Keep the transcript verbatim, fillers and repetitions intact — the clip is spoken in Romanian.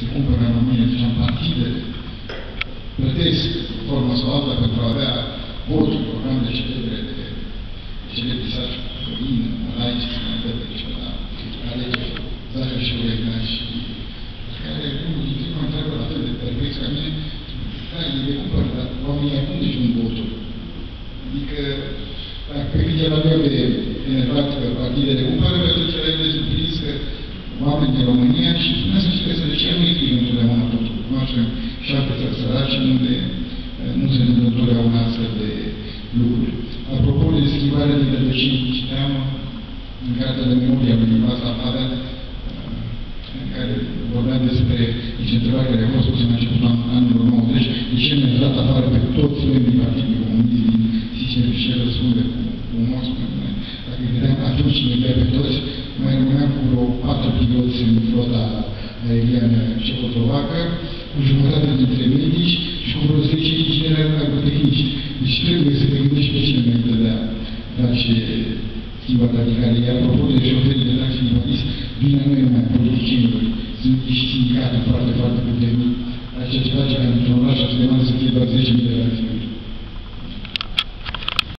se cumpără în România, ziceam, partidele plătesc forma sau alta pentru a avea voturi, program de celebre, de celebri Saci Florin, Laici, se mai dă pe ceva, alegeri, Zahăr și Uregna și care unul dintre mă întreabă la fel de perplex ca mine, da, ei le cumpără, dar oamenii acum nici un votul. Adică, dacă pe cât el avea de enervat că partidele cumpără, pe atunci era de surprins că oameni din România și spunea să știi că să de ce nu e întotdeauna totul. Cunoaștem și alte țări săraci unde nu se întâmplă întotdeauna astfel de lucruri. Apropo de schimbarea din rădăcini, citeam în cartea de memoria lui Vasa Havel, în care vorbea despre incentivarea care a fost pusă în începutul anilor nouăzeci, de ce ne-a dat afară pe toți membrii Partidului Comunist din Sicil și el răspunde cu umor, spune, dacă vedeam atunci cine vedea pe toți, mai rămâneam cu vreo patru piloți în flota aeriană cehoslovacă, cu jumătate dintre medici și cu vreo zece ingineri agrotehnici. Deci trebuie să te gândești pe cine înainte de a face schimbarea radicală. Iar apropo de șoferii de taxi nivalist, bine nu e mai politicienilor, sunt niște sindicate foarte, foarte puternici. Ceea ce face ca într-un oraș atât de mare să fie doar zece mii de taxi.